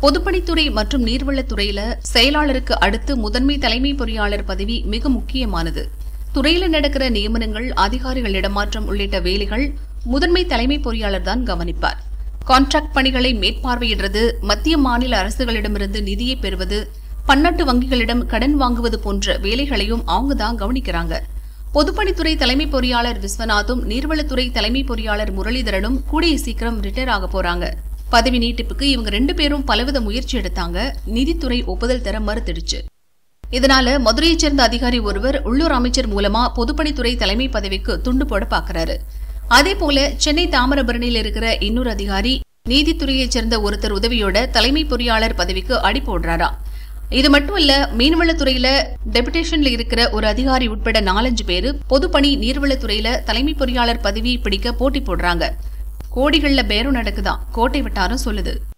பொதுப்பணித்துறை மற்றும் நீர்வளத்துறையில செயலாளருக்கு அடுத்து முதன்மை தலைமை பொறியாளர் பதவி மிக முக்கியமானது. துறையில நடக்கிற நியமனங்கள், அதிகாரிகள் இடமாற்றம் உள்ளிட்ட வேலைகள் முதன்மை தலைமை பொறியாளர் தான் கவனிப்பார். கான்ட்ராக்ட் பணிகளை மேற்பார்வையிடுறது, மத்திய மாநில அரசுகளிடமிருந்து நிதியை பெறுவது, பன்னாட்டு வங்கிகளிடம் கடன் வாங்குவது போன்ற வேலைகளையும் அவங்க தான் கவனிக்கிறாங்க. பொதுப்பணித்துறை தலைமை பொறியாளர் விஸ்வநாத்தும் நீர்வளத்துறை தலைமை பொறியாளர் முரளிதரனும் கூடிய சீக்கிரம் ரிட்டையர் ஆக போறாங்க. பதவி நீட்டிப்புக்கு இவங்க 2 பேரும் பலவித முயற்சி எடுத்தாங்க. நிதித்துறை ஒப்புதல் தர மறுத்துடுச்சு. இதனால மதுரையைச் சேர்ந்த அதிகாரி ஒருவர் உள்ளூர் அமைச்சர் மூலமா பொதுப்பணித்துறை தலைமை பதவிக்கு துண்டு போட பாக்குறாரு. அதேபோல சென்னை தாமிரபரணியில் இருக்கிற இன்னொரு அதிகாரி நீதித்துறையைச் சேர்ந்த ஒருத்தர் உதவியோட தலைமை பொறியாளர் பதவிக்கு அடி போடுறாரா. இது மட்டுமல்ல, மீன்வளத்துறையில டெபுடேஷன்ல இருக்கிற ஒரு அதிகாரி உட்பட 4-5 பேரு பொதுப்பணி நீர்வளத்துறையில தலைமை பொறியாளர் பதவியை பிடிக்க போட்டி போடுறாங்க. கோடிகள்ல பேரம் நடக்குதான், கோட்டை வட்டாரம் சொல்லுது.